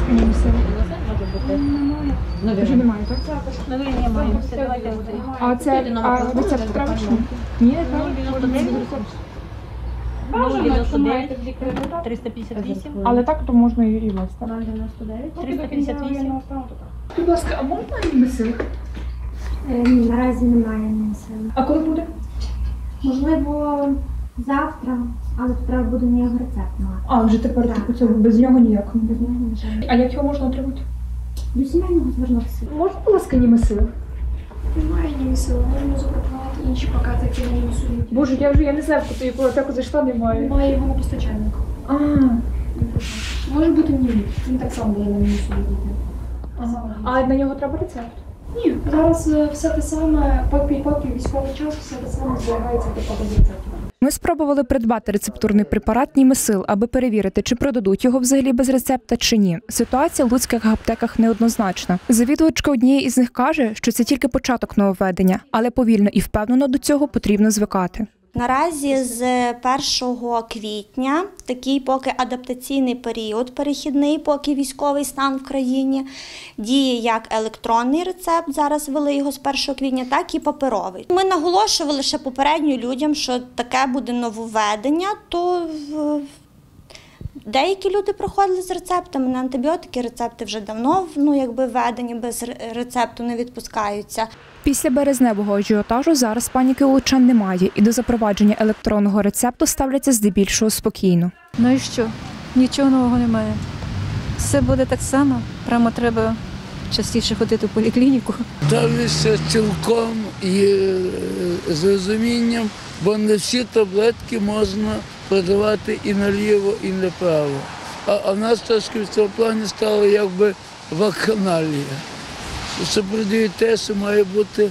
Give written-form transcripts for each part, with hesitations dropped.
Скинімося. Немає. Вже немає, так? Новий немає. Все, давайте. А це рецепт треба чи ні? Ні, не треба. Можна без рецепту. Бажано, якщо маєте в лікарі. 358. Але так, то можна і без. 099. 358. Будь ласка, а можна імбесил? Наразі немає місця. А коли буде? Можливо, завтра, але треба буде на його рецепт мати. А, вже тепер Так. це без нього ніяк. Без нього, на жаль. А як його можна отримати? До сімейного звернутися. Можна, будь ласка, німесил? Немає німесила, можемо запропонувати інші покази, які на німесулі. Боже, я не знаю, в яку аптеку зайшла, немає. Немає його на постачальника. А, Може бути німець, він так само буде на німесулі діти. а на нього треба рецепт? Ні, зараз все те саме, поки військовий час, все те саме зберігається до рецепту. Ми спробували придбати рецептурний препарат Німесил, аби перевірити, чи продадуть його взагалі без рецепта чи ні. Ситуація в луцьких аптеках неоднозначна. Завідувачка однієї із них каже, що це тільки початок нововведення, але повільно і впевнено до цього потрібно звикати. Наразі з 1 квітня такий поки адаптаційний період, перехідний, поки військовий стан в країні, діє як електронний рецепт, зараз ввели його з 1 квітня, так і паперовий. Ми наголошували ще попередньо людям, що таке буде нововведення, то деякі люди приходили з рецептами на антибіотики, рецепти вже давно введені, без рецепту не відпускаються. Після березневого ажіотажу зараз паніки у лучан немає, і до запровадження електронного рецепту ставляться здебільшого спокійно. Ну і що? Нічого нового немає. Все буде так само. Прямо треба частіше ходити в поліклініку. Ставлюся цілком і з розумінням, бо не всі таблетки можна продавати і наліво, і направо. А в нас трошки в цьому плані стало якби вакханалія. Що продають те, що має бути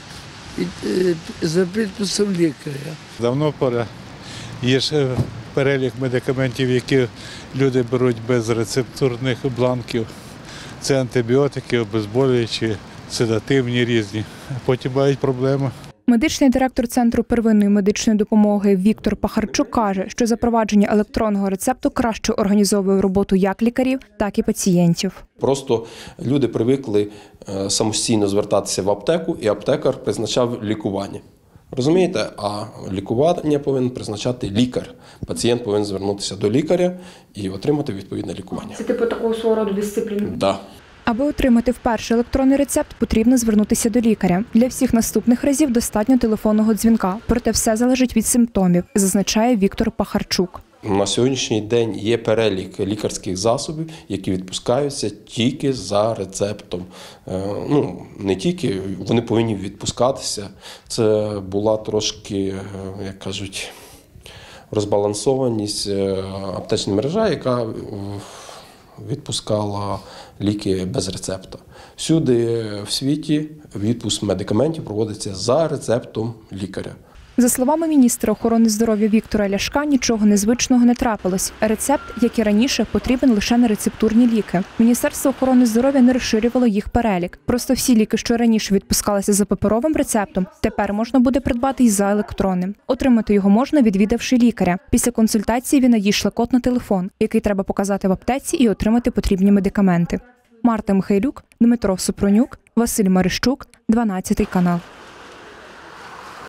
за підписом лікаря. Давно пора. Є ж перелік медикаментів, які люди беруть без рецептурних бланків. Це антибіотики, обезболюючі, седативні різні. Потім мають проблеми. Медичний директор Центру первинної медичної допомоги Віктор Пахарчук каже, що запровадження електронного рецепту краще організовує роботу як лікарів, так і пацієнтів. Просто люди привикли самостійно звертатися в аптеку, і аптекар призначав лікування. Розумієте? А лікування повинен призначати лікар. Пацієнт повинен звернутися до лікаря і отримати відповідне лікування. Це типу такого свого роду дисципліни? Так. Аби отримати вперше електронний рецепт, потрібно звернутися до лікаря. Для всіх наступних разів достатньо телефонного дзвінка, проте все залежить від симптомів, зазначає Віктор Пахарчук. На сьогоднішній день є перелік лікарських засобів, які відпускаються тільки за рецептом. Не тільки, вони повинні відпускатися. Це була трошки, як кажуть, розбалансованість аптечної мережі, яка відпускала ліки без рецепта. Всюди в світі відпуск медикаментів проводиться за рецептом лікаря. За словами міністра охорони здоров'я Віктора Ляшка, нічого незвичного не трапилось. Рецепт, як і раніше, потрібен лише на рецептурні ліки. Міністерство охорони здоров'я не розширювало їх перелік. Просто всі ліки, що раніше відпускалися за паперовим рецептом, тепер можна буде придбати і за електронним. Отримати його можна, відвідавши лікаря. Після консультації він надійшле код на телефон, який треба показати в аптеці і отримати потрібні медикаменти. Марта Михайлюк, Дмитро Супронюк, Василь Марищук, 12 канал.